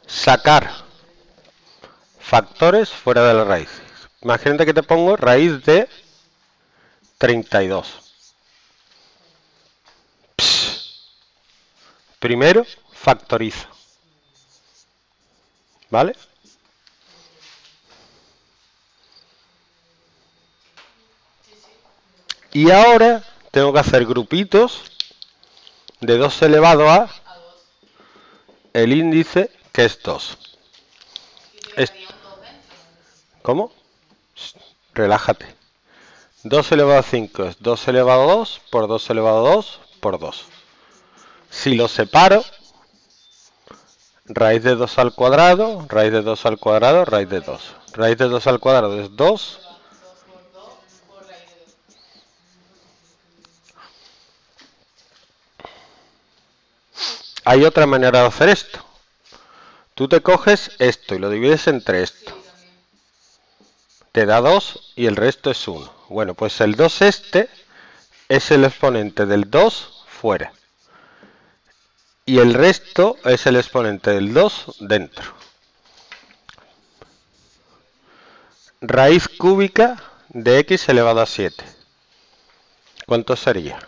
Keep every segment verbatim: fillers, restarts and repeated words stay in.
sacar factores fuera de la raíz. Imagínate que te pongo raíz de treinta y dos. Pss. Primero factorizo. ¿Vale? Y ahora tengo que hacer grupitos de dos elevado a el índice, que es dos. Es... ¿Cómo? Relájate. dos elevado a cinco es dos elevado a dos por dos elevado a dos por dos. Si lo separo, raíz de dos al cuadrado, raíz de dos al cuadrado, raíz de dos. Raíz de dos al cuadrado es dos. Hay otra manera de hacer esto. Tú te coges esto y lo divides entre esto. Te da dos y el resto es uno. Bueno, pues el dos este es el exponente del dos fuera. Y el resto es el exponente del dos dentro. Raíz cúbica de x elevado a siete. ¿Cuánto sería?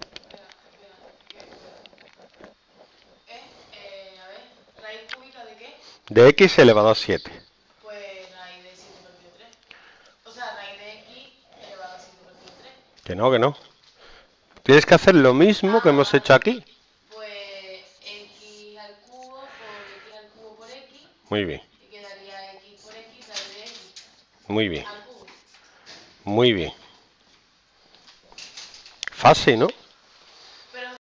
¿De x elevado a siete? Pues raíz de siete partido tres. O sea, raíz de x elevado a siete partido tres. Que no, que no. Tienes que hacer lo mismo ah, que hemos hecho aquí. Pues x al cubo por x al cubo por x. Muy bien. Y quedaría x por x raíz de x. Muy bien. Al cubo. Muy bien. Fácil, ¿no?